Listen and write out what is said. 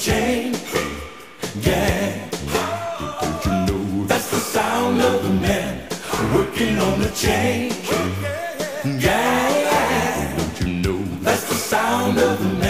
chain gang. Don't you know that's the sound of the man working on the chain gang? Don't you know that's the sound of the man